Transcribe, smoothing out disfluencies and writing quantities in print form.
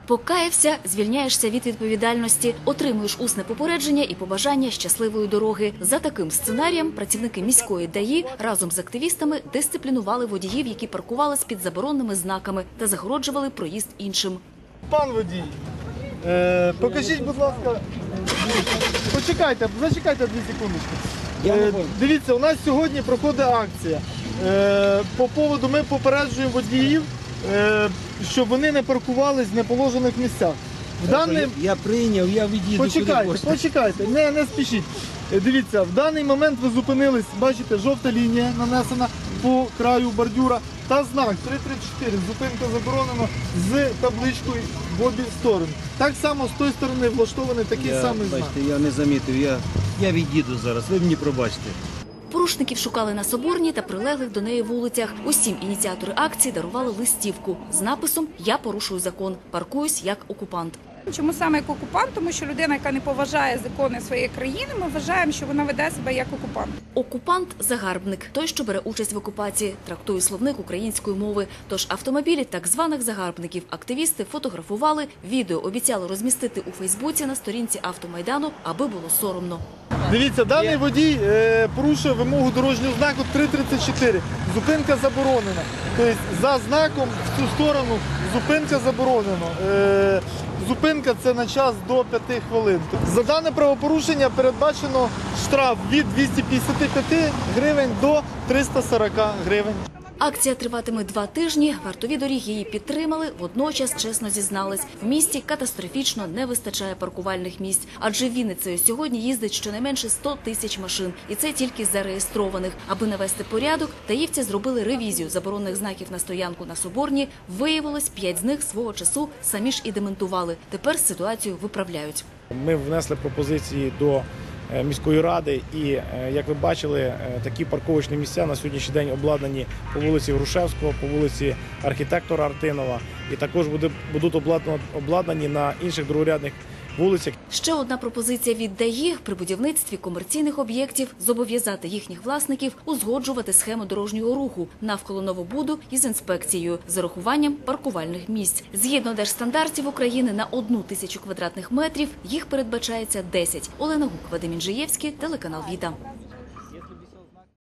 Покаявся, звільняєшся від відповідальності, отримуєш усне попередження і побажання щасливої дороги. За таким сценарієм працівники міської ДАІ разом з активістами дисциплінували водіїв, які паркували з-під забороненими знаками та загороджували проїзд іншим. Пан водій, покажіть, будь ласка, зачекайте 2 секундочки. Дивіться, у нас сьогодні проходить акція. По поводу ми попереджуємо водіїв, щоб вони не паркувались в неположених місцях. Я прийняв, я від'їду. Почекайте, не спішіть. Дивіться, в даний момент ви зупинились, бачите, жовта лінія нанесена по краю бордюра та знак 334, зупинка заборонена з табличкою в обі сторони. Так само з тої сторони влаштований такий самий знак. Бачите, я не замітив, я від'їду зараз, ви мені пробачте. Порушників шукали на Соборній та прилеглих до неї вулицях. Усім ініціатори акції дарували листівку з написом «Я порушую закон, паркуюсь як окупант». Чому саме як окупант? Тому що людина, яка не поважає закони своєї країни, ми вважаємо, що вона веде себе як окупант. Окупант – загарбник, той, що бере участь в окупації, трактує словник української мови. Тож автомобілі так званих загарбників активісти фотографували, відео обіцяли розмістити у Фейсбуці на сторінці Автомайдану, аби було соромно. Дивіться, даний водій порушує вимогу дорожнього знаку 334. Зупинка заборонена. Тобто за знаком в цю сторону зупинка заборонена. Зупинка – це на час до 5 хвилин. За дане правопорушення передбачено штраф від 255 гривень до 340 гривень. Акція триватиме 2 тижні. Вартові доріг її підтримали, водночас чесно зізнались. В місті катастрофічно не вистачає паркувальних місць. Адже Вінницею сьогодні їздить щонайменше 100 тисяч машин. І це тільки зареєстрованих. Аби навести порядок, даївці зробили ревізію заборонених знаків на стоянку на Соборній. Виявилось, 5 з них свого часу самі ж і демонтували. Тепер ситуацію виправляють. Ми внесли пропозиції до міської ради і, як ви бачили, такі парковочні місця на сьогоднішній день обладнані по вулиці Грушевського, по вулиці архітектора Артинова і також будуть обладнані на інших другорядних вулицях. Ще одна пропозиція від ДАІ – при будівництві комерційних об'єктів зобов'язати їхніх власників узгоджувати схему дорожнього руху навколо новобуду із інспекцією з урахуванням паркувальних місць. Згідно держстандартів України на 1 тисячу квадратних метрів їх передбачається 10. Олена Гук, Вадим Інжиєвський, телеканал Віта.